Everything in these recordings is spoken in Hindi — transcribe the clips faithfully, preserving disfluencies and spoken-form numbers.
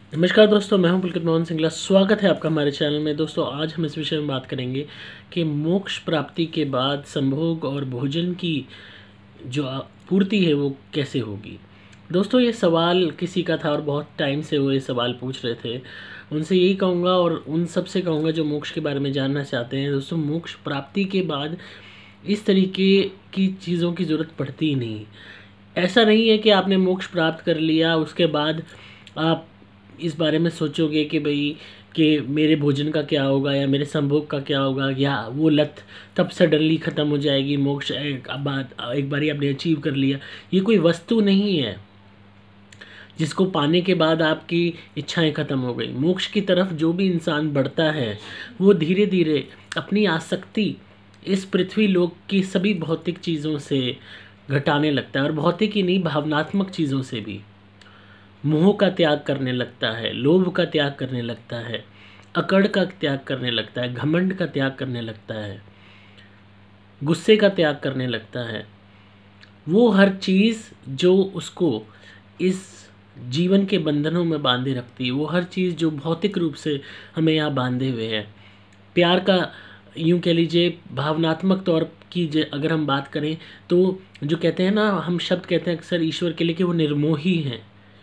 नमस्कार दोस्तों, मैं हूं पुलकित मोहन सिंगला। स्वागत है आपका हमारे चैनल में। दोस्तों, आज हम इस विषय में बात करेंगे कि मोक्ष प्राप्ति के बाद संभोग और भोजन की जो पूर्ति है वो कैसे होगी। दोस्तों, ये सवाल किसी का था और बहुत टाइम से वो ये सवाल पूछ रहे थे। उनसे यही कहूँगा और उन सब से कहूँगा जो मोक्ष के बारे में जानना चाहते हैं। दोस्तों, मोक्ष प्राप्ति के बाद इस तरीके की चीज़ों की ज़रूरत पड़ती ही नहीं। ऐसा नहीं है कि आपने मोक्ष प्राप्त कर लिया उसके बाद आप इस बारे में सोचोगे कि भाई कि मेरे भोजन का क्या होगा या मेरे संभोग का क्या होगा, या वो लत तब सडनली ख़त्म हो जाएगी। मोक्ष एक बात एक बारी आपने अचीव कर लिया। ये कोई वस्तु नहीं है जिसको पाने के बाद आपकी इच्छाएं ख़त्म हो गई। मोक्ष की तरफ जो भी इंसान बढ़ता है वो धीरे धीरे अपनी आसक्ति इस पृथ्वी लोक की सभी भौतिक चीज़ों से घटाने लगता है, और भौतिक ही नहीं, भावनात्मक चीज़ों से भी। मोह का त्याग करने लगता है, लोभ का त्याग करने लगता है, अकड़ का त्याग करने लगता है, घमंड का त्याग करने लगता है, गुस्से का त्याग करने लगता है। वो हर चीज़ जो उसको इस जीवन के बंधनों में बांधे रखती है, वो हर चीज़ जो भौतिक रूप से हमें यहाँ बांधे हुए है। प्यार का, यूँ कह लीजिए, भावनात्मक तौर की अगर हम बात करें तो जो कहते हैं ना, हम शब्द कहते हैं अक्सर ईश्वर के लिए कि वो निर्मोही हैं।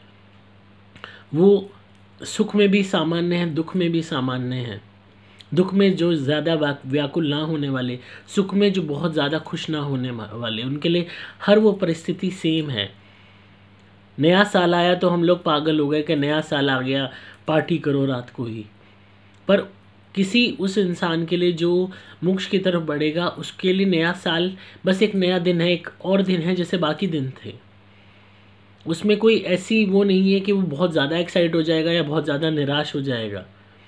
वो सुख में भी सामान्य है, दुख में भी सामान्य है। दुख में जो ज़्यादा व्याकुल ना होने वाले, सुख में जो बहुत ज़्यादा खुश ना होने वाले, उनके लिए हर वो परिस्थिति सेम है। नया साल आया तो हम लोग पागल हो गए कि नया साल आ गया, पार्टी करो रात को ही। पर किसी उस इंसान के लिए जो मोक्ष की तरफ बढ़ेगा, उसके लिए नया साल बस एक नया दिन है, एक और दिन है जैसे बाकी दिन थे। उसमें कोई ऐसी वो नहीं है कि वो बहुत ज़्यादा एक्साइट हो जाएगा या बहुत ज़्यादा निराश हो जाएगा।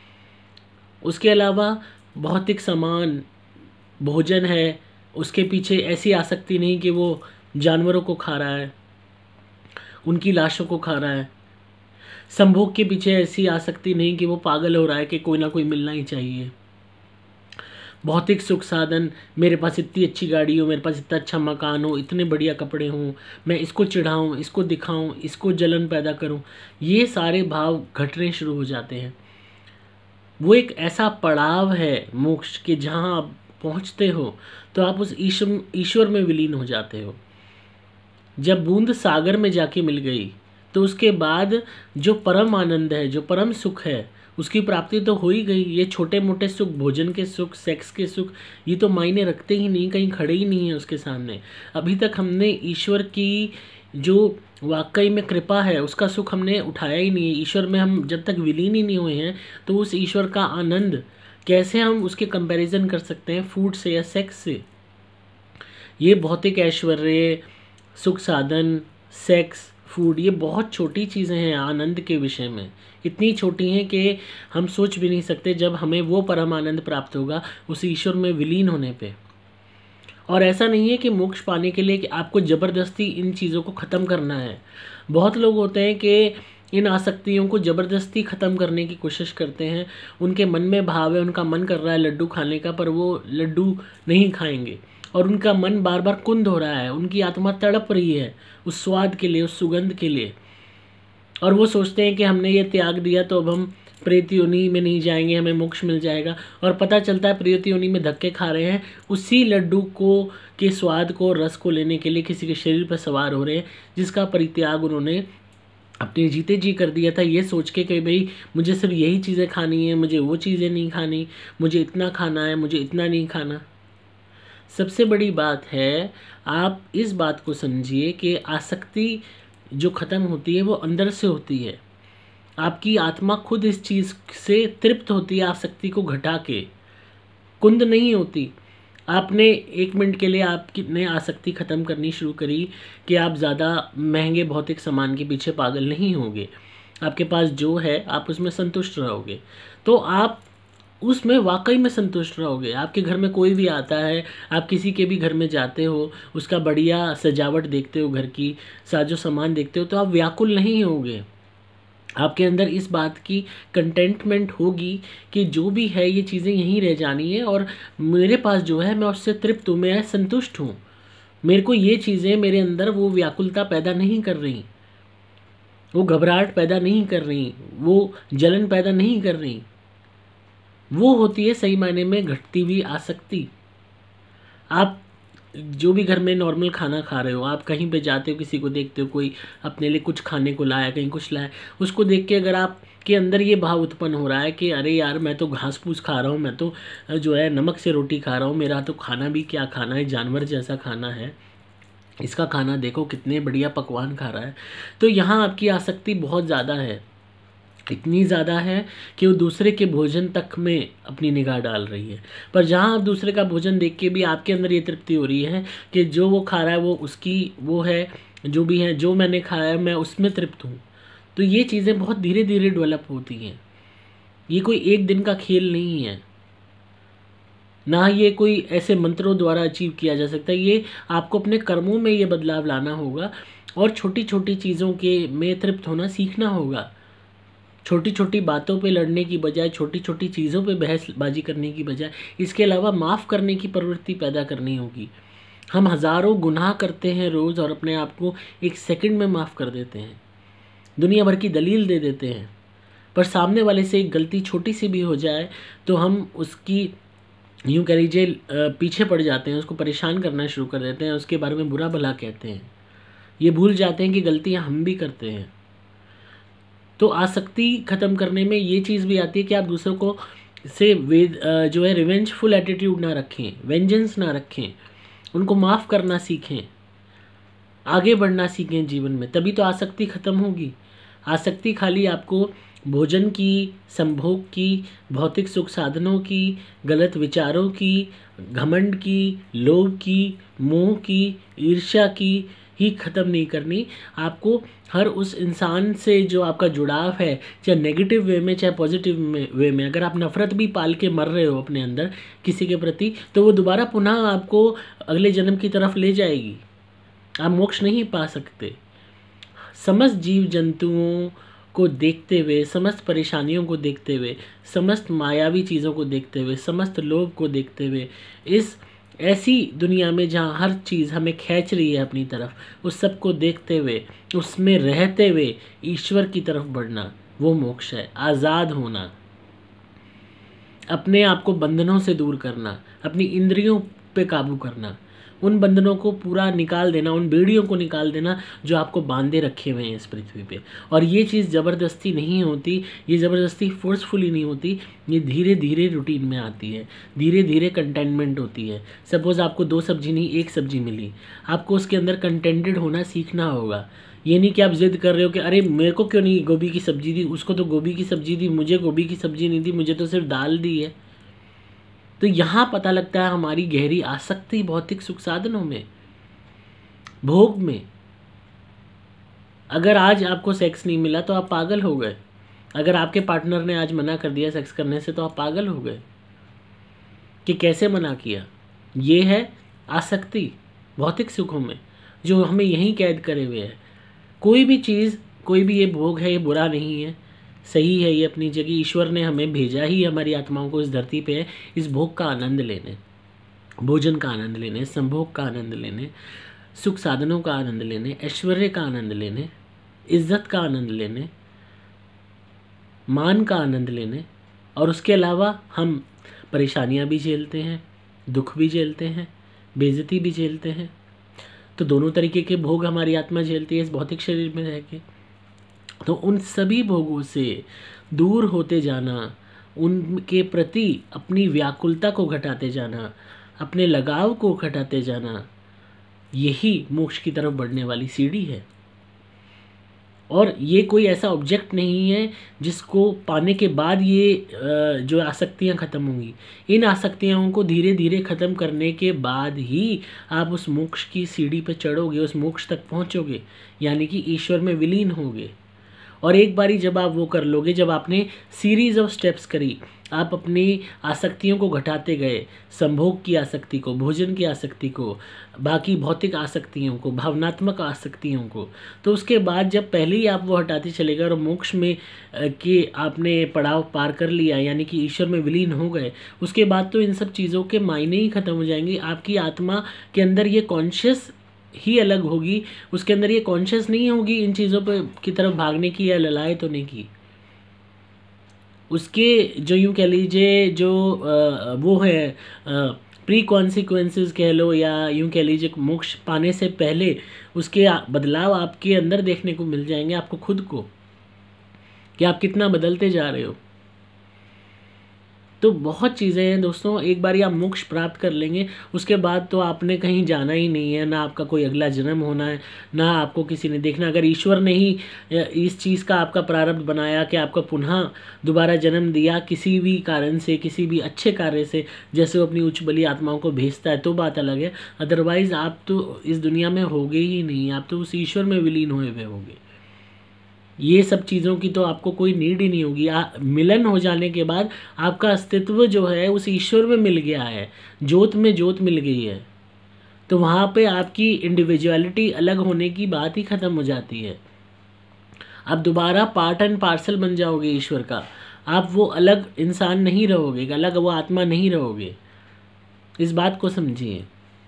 उसके अलावा भौतिक सामान, भोजन है, उसके पीछे ऐसी आसक्ति नहीं कि वो जानवरों को खा रहा है, उनकी लाशों को खा रहा है। संभोग के पीछे ऐसी आसक्ति नहीं कि वो पागल हो रहा है कि कोई ना कोई मिलना ही चाहिए। भौतिक सुख साधन, मेरे पास इतनी अच्छी गाड़ी हो, मेरे पास इतना अच्छा मकान हो, इतने बढ़िया कपड़े हों, मैं इसको चिढ़ाऊँ, इसको दिखाऊँ, इसको जलन पैदा करूँ, ये सारे भाव घटने शुरू हो जाते हैं। वो एक ऐसा पड़ाव है मोक्ष के, जहाँ आप पहुँचते हो तो आप उस ईश्वर ईश्वर में विलीन हो जाते हो। जब बूंद सागर में जाके मिल गई तो उसके बाद जो परम आनंद है, जो परम सुख है, उसकी प्राप्ति तो हो ही गई। ये छोटे मोटे सुख, भोजन के सुख, सेक्स के सुख, ये तो मायने रखते ही नहीं, कहीं खड़े ही नहीं है उसके सामने। अभी तक हमने ईश्वर की जो वाकई में कृपा है उसका सुख हमने उठाया ही नहीं है। ईश्वर में हम जब तक विलीन ही नहीं हुए हैं तो उस ईश्वर का आनंद कैसे हम उसके कंपैरिजन कर सकते हैं फूड से या सेक्स से। ये भौतिक ऐश्वर्य, सुख साधन, सेक्स, फूड, ये बहुत छोटी चीज़ें हैं आनंद के विषय में। इतनी छोटी हैं कि हम सोच भी नहीं सकते जब हमें वो परम आनंद प्राप्त होगा उस ईश्वर में विलीन होने पे। और ऐसा नहीं है कि मोक्ष पाने के लिए कि आपको ज़बरदस्ती इन चीज़ों को ख़त्म करना है। बहुत लोग होते हैं कि इन आसक्तियों को ज़बरदस्ती ख़त्म करने की कोशिश करते हैं। उनके मन में भाव है, उनका मन कर रहा है लड्डू खाने का, पर वो लड्डू नहीं खाएंगे, और उनका मन बार बार कुंद हो रहा है, उनकी आत्मा तड़प रही है उस स्वाद के लिए, उस सुगंध के लिए। और वो सोचते हैं कि हमने ये त्याग दिया तो अब हम प्रेत योनि में नहीं जाएंगे, हमें मोक्ष मिल जाएगा। और पता चलता है प्रेत योनि में धक्के खा रहे हैं, उसी लड्डू को के स्वाद को, रस को लेने के लिए किसी के शरीर पर सवार हो रहे हैं, जिसका परित्याग उन्होंने अपने जीते जी कर दिया था, ये सोच के कि भाई मुझे सिर्फ यही चीज़ें खानी है, मुझे वो चीज़ें नहीं खानी, मुझे इतना खाना है, मुझे इतना नहीं खाना। सबसे बड़ी बात है, आप इस बात को समझिए कि आसक्ति जो ख़त्म होती है वो अंदर से होती है। आपकी आत्मा खुद इस चीज़ से तृप्त होती है, आसक्ति को घटा के, कुंद नहीं होती। आपने एक मिनट के लिए आपकी ने आसक्ति ख़त्म करनी शुरू करी कि आप ज़्यादा महंगे भौतिक सामान के पीछे पागल नहीं होंगे। आपके पास जो है आप उसमें संतुष्ट रहोगे, तो आप उसमें वाकई में संतुष्ट रहोगे। आपके घर में कोई भी आता है, आप किसी के भी घर में जाते हो, उसका बढ़िया सजावट देखते हो, घर की साजो सामान देखते हो, तो आप व्याकुल नहीं होगे। आपके अंदर इस बात की कंटेंटमेंट होगी कि जो भी है ये चीज़ें यहीं रह जानी है, और मेरे पास जो है मैं उससे तृप्त हूँ, मैं संतुष्ट हूँ। मेरे को ये चीज़ें मेरे अंदर वो व्याकुलता पैदा नहीं कर रही। वो घबराहट पैदा नहीं कर रही, वो जलन पैदा नहीं कर रही। वो होती है सही मायने में घटती हुई आसक्ति। आप जो भी घर में नॉर्मल खाना खा रहे हो, आप कहीं पे जाते हो, किसी को देखते हो, कोई अपने लिए कुछ खाने को लाया, कहीं कुछ लाया, उसको देख के अगर आप के अंदर ये भाव उत्पन्न हो रहा है कि अरे यार मैं तो घास फूस खा रहा हूँ, मैं तो जो है नमक से रोटी खा रहा हूँ, मेरा तो खाना भी क्या खाना है, जानवर जैसा खाना है, इसका खाना देखो कितने बढ़िया पकवान खा रहा है, तो यहाँ आपकी आसक्ति बहुत ज़्यादा है। इतनी ज़्यादा है कि वो दूसरे के भोजन तक में अपनी निगाह डाल रही है। पर जहाँ आप दूसरे का भोजन देख के भी आपके अंदर ये तृप्ति हो रही है कि जो वो खा रहा है वो उसकी वो है, जो भी है, जो मैंने खाया है मैं उसमें तृप्त हूँ। तो ये चीज़ें बहुत धीरे धीरे डेवलप होती हैं। ये कोई एक दिन का खेल नहीं है, ना ये कोई ऐसे मंत्रों द्वारा अचीव किया जा सकता है। ये आपको अपने कर्मों में ये बदलाव लाना होगा और छोटी छोटी चीज़ों के में तृप्त होना सीखना होगा। छोटी छोटी बातों पे लड़ने की बजाय, छोटी छोटी चीज़ों पे बहसबाजी करने की बजाय, इसके अलावा माफ़ करने की प्रवृत्ति पैदा करनी होगी। हम हज़ारों गुनाह करते हैं रोज़ और अपने आप को एक सेकंड में माफ़ कर देते हैं, दुनिया भर की दलील दे देते हैं। पर सामने वाले से एक गलती छोटी सी भी हो जाए तो हम उसकी यूँ कह लीजिए पीछे पड़ जाते हैं, उसको परेशान करना शुरू कर देते हैं, उसके बारे में बुरा भला कहते हैं। ये भूल जाते हैं कि गलतियाँ हम भी करते हैं। तो आसक्ति ख़त्म करने में ये चीज़ भी आती है कि आप दूसरों को से वेद जो है रिवेंजफुल एटीट्यूड ना रखें, वेंजेंस ना रखें, उनको माफ़ करना सीखें, आगे बढ़ना सीखें जीवन में, तभी तो आसक्ति ख़त्म होगी। आसक्ति खाली आपको भोजन की, संभोग की, भौतिक सुख साधनों की, गलत विचारों की, घमंड की, लोभ की, मोह की, ईर्ष्या की ही ख़त्म नहीं करनी। आपको हर उस इंसान से जो आपका जुड़ाव है, चाहे नेगेटिव वे में चाहे पॉजिटिव में वे में, अगर आप नफ़रत भी पाल के मर रहे हो अपने अंदर किसी के प्रति, तो वो दोबारा पुनः आपको अगले जन्म की तरफ ले जाएगी। आप मोक्ष नहीं पा सकते। समस्त जीव जंतुओं को देखते हुए, समस्त परेशानियों को देखते हुए, समस्त मायावी चीज़ों को देखते हुए, समस्त लोभ को देखते हुए, इस ऐसी दुनिया में जहाँ हर चीज़ हमें खींच रही है अपनी तरफ, उस सब को देखते हुए, उसमें रहते हुए ईश्वर की तरफ बढ़ना, वो मोक्ष है। आज़ाद होना, अपने आप को बंधनों से दूर करना, अपनी इंद्रियों पे काबू करना, उन बंधनों को पूरा निकाल देना, उन बेड़ियों को निकाल देना जो आपको बांधे रखे हुए हैं इस पृथ्वी पे। और ये चीज़ ज़बरदस्ती नहीं होती, ये ज़बरदस्ती फोर्सफुली नहीं होती, ये धीरे धीरे रूटीन में आती है, धीरे धीरे कंटेनमेंट होती है। सपोज़ आपको दो सब्जी नहीं एक सब्जी मिली, आपको उसके अंदर कंटेंटेड होना सीखना होगा। ये नहीं कि आप जिद कर रहे हो कि अरे मेरे को क्यों नहीं गोभी की सब्ज़ी दी, उसको तो गोभी की सब्ज़ी दी, मुझे गोभी की सब्ज़ी नहीं दी, मुझे तो सिर्फ दाल दी है। तो यहाँ पता लगता है हमारी गहरी आसक्ति भौतिक सुख साधनों में, भोग में। अगर आज आपको सेक्स नहीं मिला तो आप पागल हो गए। अगर आपके पार्टनर ने आज मना कर दिया सेक्स करने से तो आप पागल हो गए कि कैसे मना किया। ये है आसक्ति भौतिक सुखों में जो हमें यहीं कैद करे हुए है। कोई भी चीज़, कोई भी ये भोग है, ये बुरा नहीं है, सही है, ये अपनी जगह। ईश्वर ने हमें भेजा ही हमारी आत्माओं को इस धरती पे इस भोग का आनंद लेने, भोजन का आनंद लेने, संभोग का आनंद लेने, सुख साधनों का आनंद लेने, ऐश्वर्य का आनंद लेने, इज्जत का आनंद लेने, मान का आनंद लेने। और उसके अलावा हम परेशानियां भी झेलते हैं, दुख भी झेलते हैं, बेइज्जती भी झेलते हैं। तो दोनों तरीके के भोग हमारी आत्मा झेलती है इस भौतिक शरीर में रह के। तो उन सभी भोगों से दूर होते जाना, उनके प्रति अपनी व्याकुलता को घटाते जाना, अपने लगाव को घटाते जाना, यही मोक्ष की तरफ बढ़ने वाली सीढ़ी है। और ये कोई ऐसा ऑब्जेक्ट नहीं है जिसको पाने के बाद ये जो आसक्तियाँ ख़त्म होंगी। इन आसक्तियों को धीरे धीरे ख़त्म करने के बाद ही आप उस मोक्ष की सीढ़ी पर चढ़ोगे, उस मोक्ष तक पहुँचोगे, यानी कि ईश्वर में विलीन होगे। और एक बारी जब आप वो कर लोगे, जब आपने सीरीज़ ऑफ स्टेप्स करी, आप अपनी आसक्तियों को घटाते गए, संभोग की आसक्ति को, भोजन की आसक्ति को, बाकी भौतिक आसक्तियों को, भावनात्मक आसक्तियों को, तो उसके बाद जब पहले ही आप वो हटाते चले गए और मोक्ष में के आपने पड़ाव पार कर लिया, यानी कि ईश्वर में विलीन हो गए, उसके बाद तो इन सब चीज़ों के मायने ही ख़त्म हो जाएंगे। आपकी आत्मा के अंदर ये कॉन्शियस ही अलग होगी, उसके अंदर ये कॉन्शियस नहीं होगी इन चीज़ों पे की तरफ भागने की या ललायत होने की। उसके जो यूँ कह लीजिए जो आ, वो है प्री कॉन्सिक्वेंसेस कह लो, या यूँ कह लीजिए मोक्ष पाने से पहले उसके बदलाव आपके अंदर देखने को मिल जाएंगे, आपको खुद को, कि आप कितना बदलते जा रहे हो। तो बहुत चीज़ें हैं दोस्तों, एक बार आप मोक्ष प्राप्त कर लेंगे उसके बाद तो आपने कहीं जाना ही नहीं है, ना आपका कोई अगला जन्म होना है, ना आपको किसी ने देखना। अगर ईश्वर ने ही इस चीज़ का आपका प्रारब्ध बनाया कि आपका पुनः दोबारा जन्म दिया किसी भी कारण से, किसी भी अच्छे कार्य से, जैसे वो अपनी उच्च बली आत्माओं को भेजता है, तो बात अलग है। अदरवाइज़ आप तो इस दुनिया में होगे ही नहीं, आप तो उस ईश्वर में विलीन हुए हुए होंगे। ये सब चीज़ों की तो आपको कोई नीड ही नहीं होगी। आ, मिलन हो जाने के बाद आपका अस्तित्व जो है उस ईश्वर में मिल गया है, ज्योत में ज्योत मिल गई है, तो वहाँ पे आपकी इंडिविजुअलिटी अलग होने की बात ही ख़त्म हो जाती है। आप दोबारा पार्ट एंड पार्सल बन जाओगे ईश्वर का, आप वो अलग इंसान नहीं रहोगे, अलग वो आत्मा नहीं रहोगे। इस बात को समझिए।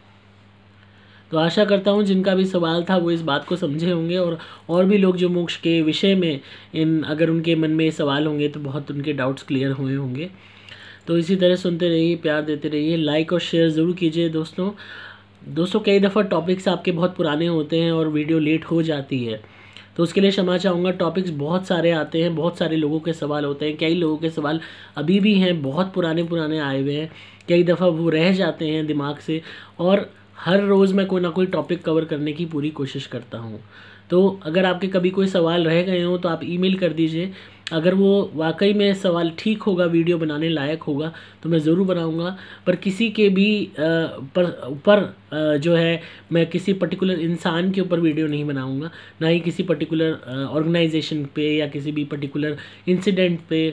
तो आशा करता हूँ जिनका भी सवाल था वो इस बात को समझे होंगे, और और भी लोग जो मोक्ष के विषय में इन अगर उनके मन में सवाल होंगे तो बहुत उनके डाउट्स क्लियर हुए होंगे। तो इसी तरह सुनते रहिए, प्यार देते रहिए, लाइक और शेयर ज़रूर कीजिए दोस्तों। दोस्तों कई दफ़ा टॉपिक्स आपके बहुत पुराने होते हैं और वीडियो लेट हो जाती है, तो उसके लिए क्षमा चाहूँगा। टॉपिक्स बहुत सारे आते हैं, बहुत सारे लोगों के सवाल होते हैं, कई लोगों के सवाल अभी भी हैं, बहुत पुराने पुराने आए हुए हैं, कई दफ़ा वो रह जाते हैं दिमाग से, और हर रोज़ मैं कोई ना कोई टॉपिक कवर करने की पूरी कोशिश करता हूँ। तो अगर आपके कभी कोई सवाल रह गए हों तो आप ईमेल कर दीजिए, अगर वो वाकई में सवाल ठीक होगा, वीडियो बनाने लायक होगा, तो मैं ज़रूर बनाऊंगा। पर किसी के भी आ, पर ऊपर जो है मैं किसी पर्टिकुलर इंसान के ऊपर वीडियो नहीं बनाऊंगा, ना ही किसी पर्टिकुलर ऑर्गेनाइजेशन पे या किसी भी पर्टिकुलर इंसिडेंट पे।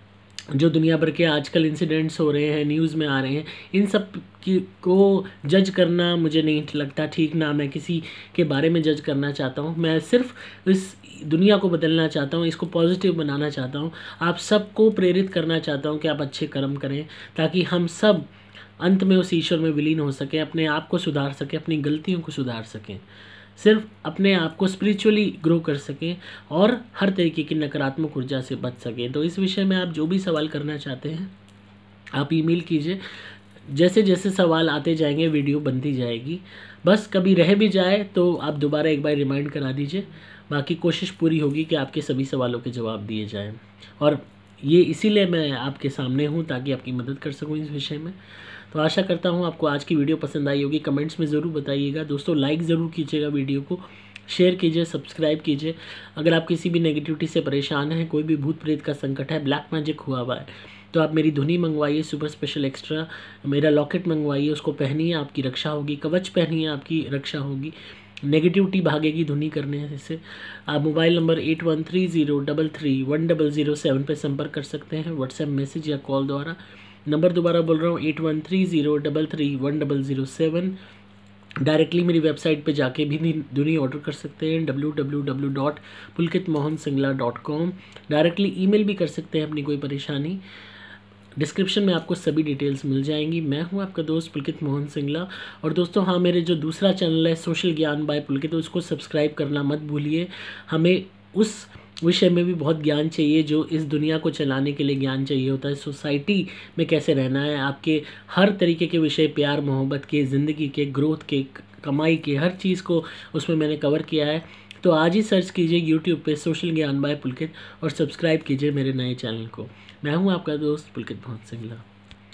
जो दुनिया भर के आजकल इंसिडेंट्स हो रहे हैं, न्यूज़ में आ रहे हैं, इन सब की को जज करना मुझे नहीं लगता ठीक, ना मैं किसी के बारे में जज करना चाहता हूँ। मैं सिर्फ इस दुनिया को बदलना चाहता हूँ, इसको पॉजिटिव बनाना चाहता हूँ, आप सबको प्रेरित करना चाहता हूँ कि आप अच्छे कर्म करें, ताकि हम सब अंत में उस ईश्वर में विलीन हो सकें, अपने आप को सुधार सकें, अपनी गलतियों को सुधार सकें, सिर्फ अपने आप को स्पिरिचुअली ग्रो कर सकें और हर तरीके की नकारात्मक ऊर्जा से बच सकें। तो इस विषय में आप जो भी सवाल करना चाहते हैं आप ईमेल कीजिए, जैसे जैसे सवाल आते जाएंगे वीडियो बनती जाएगी। बस कभी रह भी जाए तो आप दोबारा एक बार रिमाइंड करा दीजिए, बाकी कोशिश पूरी होगी कि आपके सभी सवालों के जवाब दिए जाएँ, और ये इसीलिए मैं आपके सामने हूँ ताकि आपकी मदद कर सकूँ इस विषय में। तो आशा करता हूँ आपको आज की वीडियो पसंद आई होगी, कमेंट्स में ज़रूर बताइएगा दोस्तों, लाइक ज़रूर कीजिएगा, वीडियो को शेयर कीजिए, सब्सक्राइब कीजिए। अगर आप किसी भी नेगेटिविटी से परेशान हैं, कोई भी भूत प्रेत का संकट है, ब्लैक मैजिक हुआ हुआ है, तो आप मेरी धुनी मंगवाइए, सुपर स्पेशल एक्स्ट्रा मेरा लॉकेट मंगवाइए, उसको पहनिए, आपकी रक्षा होगी, कवच पहनिए, आपकी रक्षा होगी, नेगेटिविटी भागेगी धुनी करने से। आप mobile number eight one three zero double three one double zero seven पर संपर्क कर सकते हैं, व्हाट्सएप मैसेज या कॉल द्वारा। नंबर दोबारा बोल रहा हूँ, eight one three zero double three one double zero seven. Directly मेरी वेबसाइट पे जाके भी धुनी ऑर्डर कर सकते हैं, W W W dot Pulkit Mohan Singla dot com. Directly email भी कर सकते हैं अपनी कोई परेशानी, डिस्क्रिप्शन में आपको सभी डिटेल्स मिल जाएंगी। मैं हूं आपका दोस्त पुलकित मोहन सिंगला। और दोस्तों हाँ, मेरे जो दूसरा चैनल है सोशल ज्ञान बाय पुलकित, तो उसको सब्सक्राइब करना मत भूलिए। हमें उस विषय में भी बहुत ज्ञान चाहिए, जो इस दुनिया को चलाने के लिए ज्ञान चाहिए होता है, सोसाइटी में कैसे रहना है, आपके हर तरीके के विषय, प्यार मोहब्बत के, ज़िंदगी के, ग्रोथ के, कमाई के, हर चीज़ को उसमें मैंने कवर किया है। तो आज ही सर्च कीजिए यूट्यूब पे सोशल ज्ञान बाय पुलकित और सब्सक्राइब कीजिए मेरे नए चैनल को। मैं हूं आपका दोस्त पुलकित मोहन सिंगला।